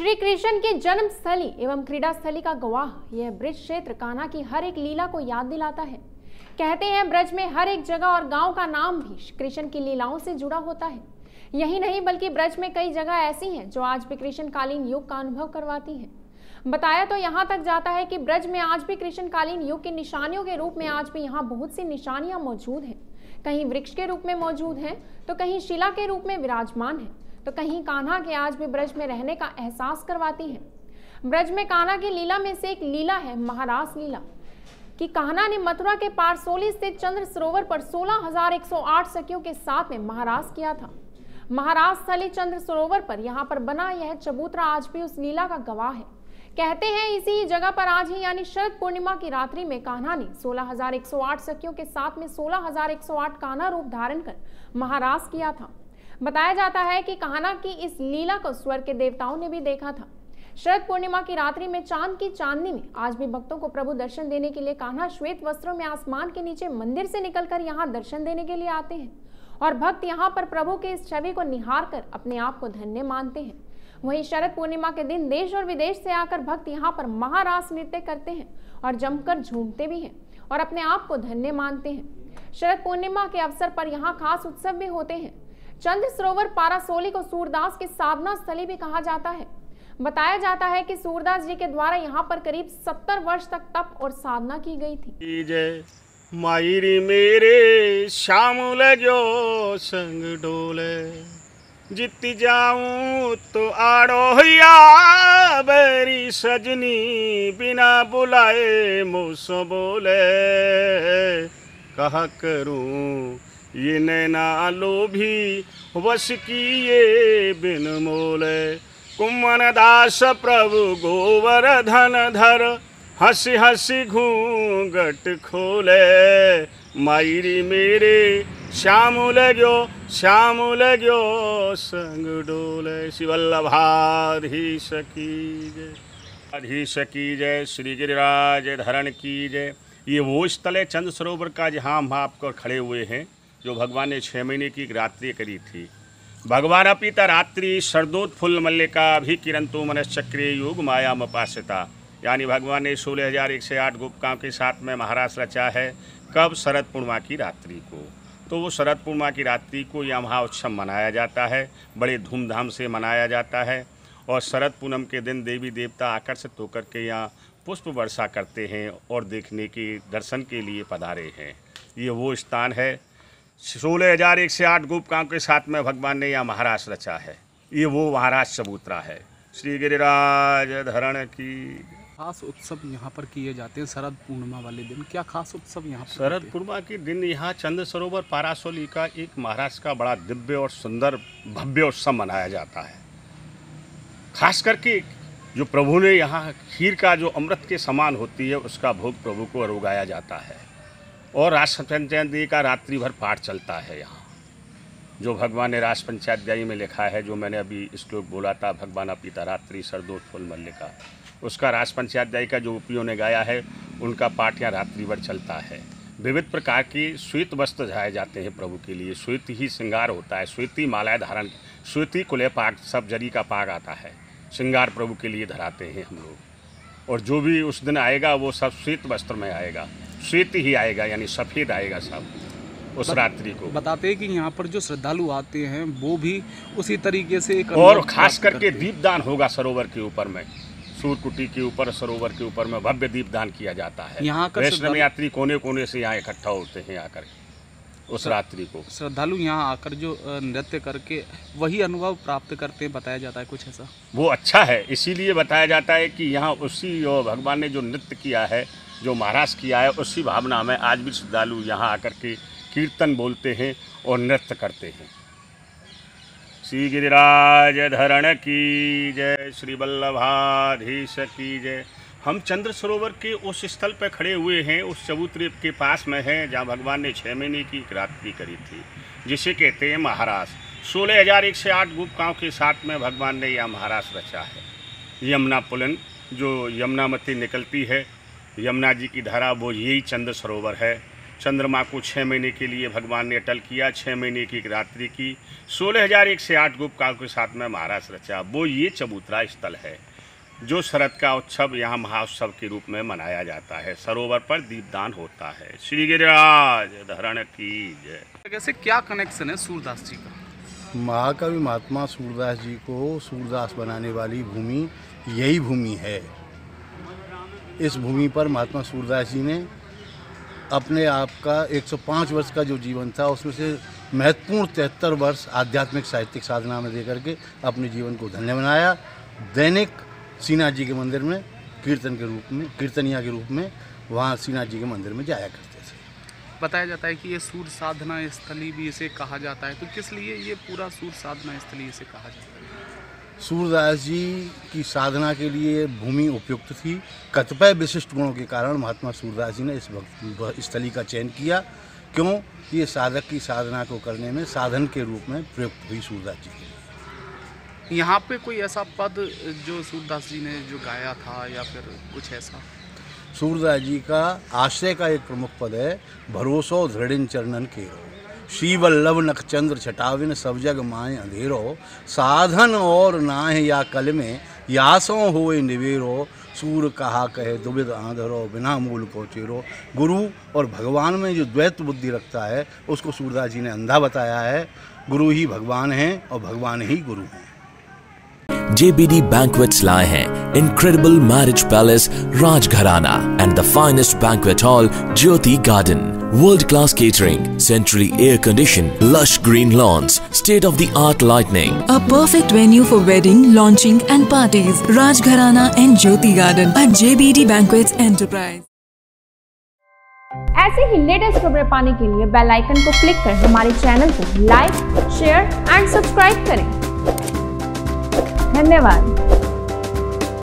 श्री कृष्ण की जन्म स्थली एवं क्रीड़ा स्थली का गवाह यह ब्रज क्षेत्र कान्हा की हर एक लीला को याद दिलाता है। कहते हैं ब्रज में हर एक जगह और गांव का नाम भी कृष्ण की लीलाओं से जुड़ा होता है। यही नहीं बल्कि ब्रज में कई जगह ऐसी हैं जो आज भी कृष्णकालीन युग का अनुभव करवाती हैं। बताया तो यहाँ तक जाता है कि ब्रज में आज भी कृष्णकालीन युग की निशानियों के रूप में आज भी यहाँ बहुत सी निशानियां मौजूद हैं। कहीं वृक्ष के रूप में मौजूद हैं तो कहीं शिला के रूप में विराजमान है तो कहीं कान्हा के आज भी ब्रज में रहने का एहसास करवाती है। ब्रज में कान्हा की लीला में से एक लीला है महारास लीला कि कान्हा ने मथुरा के पारसोली स्थित चंद्र सरोवर पर 16,108 सखियों के साथ में महारास किया था। महारास स्थली चंद्र सरोवर पर यहाँ पर बना यह चबूतरा आज भी उस लीला का गवाह है। कहते हैं इसी जगह पर आज ही यानी शरद पूर्णिमा की रात्रि में कान्हा ने 16,108 सखियों के साथ में 16,108 कान्हा रूप धारण कर महारास किया था। बताया जाता है कि कान्हा की इस लीला को स्वर्ग के देवताओं ने भी देखा था। शरद पूर्णिमा की रात्रि में चांद की चांदनी में आज भी भक्तों को प्रभु दर्शन देने के लिए कान्हा श्वेत वस्त्रों में आसमान के नीचे मंदिर से निकलकर यहाँ दर्शन देने के लिए आते हैं और भक्त यहाँ पर प्रभु के इस छवि को निहार कर अपने आप को धन्य मानते हैं। वहीं शरद पूर्णिमा के दिन देश और विदेश से आकर भक्त यहाँ पर महारास नृत्य करते हैं और जमकर झूमते भी हैं और अपने आप को धन्य मानते हैं। शरद पूर्णिमा के अवसर पर यहाँ खास उत्सव भी होते हैं। चंद्र सरोवर पारासोली को सूरदास की साधना स्थली भी कहा जाता है। बताया जाता है कि सूरदास जी के द्वारा यहाँ पर करीब 70 वर्ष तक तप और साधना की गई थी। जय मायरी मेरे श्यामल जो संग डोले जित जाऊं तो आड़ो या बेरी सजनी बिना बुलाए मुझसे बोले कहा करूं ये नैना लोभी वश किए बिन मोले कुमन दास प्रभु गोवर्धन धर हंसी हंसी घूंघट खोले मायरी मेरे श्यामुल गयो संग डोले। श्री वल्लभाधीश की जय, अधीश की जय, श्री गिरिराज धरण की जय। ये वो स्थल है चंद्र सरोवर का जहाँ हम आपको खड़े हुए हैं जो भगवान ने 6 महीने की रात्रि करी थी। भगवान अपीता रात्रि शरदोत्फुल्ल मल्लिका भी किरंतु मनश्चक्रे योग माया मपासिता, यानी भगवान ने 16,108 गोपिकाओं के साथ में महारास रचा है। कब? शरद पूर्णिमा की रात्रि को। तो वो शरद पूर्णिमा की रात्रि को यह महाउत्सव मनाया जाता है, बड़े धूमधाम से मनाया जाता है। और शरद पूनम के दिन देवी देवता आकर्षित होकर के यहाँ पुष्प वर्षा करते हैं और देखने के दर्शन के लिए पधारे हैं। ये वो स्थान है 16,108 गोपिकाओं के साथ में भगवान ने यहाँ महारास रचा है। ये वो महाराज चबूतरा है। श्री गिरिराज धरण की। खास उत्सव यहाँ पर किए जाते हैं शरद पूर्णिमा वाले दिन, क्या खास उत्सव यहाँ पर? शरद पूर्णिमा के दिन यहाँ चंद्र सरोवर पारासोली का एक महाराष्ट्र का बड़ा दिव्य और सुंदर भव्य उत्सव मनाया जाता है। खास करके जो प्रभु ने यहाँ खीर का जो अमृत के समान होती है उसका भोग प्रभु को अरोगाया जाता है और राजपंचाध्यायी का रात्रि भर पाठ चलता है यहाँ। जो भगवान ने राजपंचाध्यायी में लिखा है, जो मैंने अभी श्लोक बोला था, भगवान अपीता रात्रि शरदोत्फुल्ल मल्लिका, उसका राजपंचाध्यायी का जो गोपियों ने गाया है उनका पाठ यहाँ रात्रि भर चलता है। विविध प्रकार की श्वेत वस्त्र धाए जाते हैं प्रभु के लिए, श्वेत ही श्रृंगार होता है, श्वेती मालाएं धारण, श्वेती कुले पाक, सब जरी का पाक आता है, श्रृंगार प्रभु के लिए धराते हैं हम लोग। और जो भी उस दिन आएगा वो सब श्वेत वस्त्र में आएगा, श्वेत ही आएगा, यानी सफ़ेद आएगा सब उस रात्रि को। बताते हैं कि यहाँ पर जो श्रद्धालु आते हैं वो भी उसी तरीके से और खास करके दीपदान होगा सरोवर के ऊपर में, सूर्यकुटी के ऊपर सरोवर के ऊपर में भव्य दीपदान किया जाता है। यहाँ का वैष्णव यात्री कोने कोने से यहाँ इकट्ठा होते हैं आकर उस रात्रि को। श्रद्धालु यहाँ आकर जो नृत्य करके वही अनुभव प्राप्त करते हैं, बताया जाता है कुछ ऐसा? वो अच्छा है, इसीलिए बताया जाता है कि यहाँ उसी भगवान ने जो नृत्य किया है, जो महाराज किया है, उसी भावना में आज भी श्रद्धालु यहाँ आकर के कीर्तन बोलते हैं और नृत्य करते हैं। श्री गिरिराज धरण की जय, श्री वल्लभाधीश की जय। हम चंद्र सरोवर के उस स्थल पर खड़े हुए हैं, उस चबूतरे के पास में हैं जहाँ भगवान ने 6 महीने की रात्रि करी थी, जिसे कहते हैं महारास। 16,108 गोपिकाओं के साथ में भगवान ने यह महारास रचा है। यमुना पुलन जो यमुनामती निकलती है, यमुना जी की धारा, वो यही चंद्र सरोवर है। चंद्रमा को 6 महीने के लिए भगवान ने अटल किया, 6 महीने की एक रात्रि की 16,108 गुप्तकाल के साथ में महाराज रचा। वो ये चबूतरा स्थल है जो शरद का उत्सव यहाँ महाउत्सव के रूप में मनाया जाता है। सरोवर पर दीपदान होता है। श्री गिरिराज धरण की जय। कैसे क्या कनेक्शन है सूरदास जी का? महाकवि महात्मा सूरदास जी को सूरदास बनाने वाली भूमि यही भूमि है। इस भूमि पर महात्मा सूरदास जी ने अपने आप का 105 वर्ष का जो जीवन था उसमें से महत्वपूर्ण 73 वर्ष आध्यात्मिक साहित्यिक साधना में देकर के अपने जीवन को धन्य बनाया। दैनिक श्रीनाथ जी के मंदिर में कीर्तन के रूप में, कीर्तनिया के रूप में वहाँ श्रीनाथ जी के मंदिर में जाया करते थे। बताया जाता है कि ये सूर्य साधना स्थली भी इसे कहा जाता है, तो किस लिए ये पूरा सूर्य साधना स्थली इसे कहा जाता है? सूरदास जी की साधना के लिए भूमि उपयुक्त थी। कतिपय विशिष्ट गुणों के कारण महात्मा सूरदास जी ने इस स्थली का चयन किया। क्यों? ये साधक की साधना को करने में साधन के रूप में प्रयुक्त हुई सूरदास जी के लिए। यहाँ पे कोई ऐसा पद जो सूरदास जी ने जो गाया था या फिर कुछ ऐसा? सूरदास जी का आश्रय का एक प्रमुख पद है, भरोसो दृढ़िन चरणन केरो, श्री वल्लभ नखचंद्र छटाविन सब जग माए अंधेरो, साधन और नाह या कल में यासों होए निवेरो, सूर कहा कहे दुबिध आंधरो, बिना मूल पहुँचेरो। गुरु और भगवान में जो द्वैत बुद्धि रखता है उसको सूरदास जी ने अंधा बताया है। गुरु ही भगवान हैं और भगवान ही गुरु हैं। JBD Banquets लाए हैं Incredible Marriage Palace Rajgharana and the finest banquet hall Jyoti Garden. World-class catering, centrally air-conditioned, lush green lawns, state-of-the-art lighting. A perfect venue for wedding, launching and parties. Rajgharana and Jyoti Garden at JBD Banquets Enterprise. ऐसे ही latest खबरें पाने के लिए bell icon को click कर हमारे channel को like, share and subscribe करें। धन्यवाद।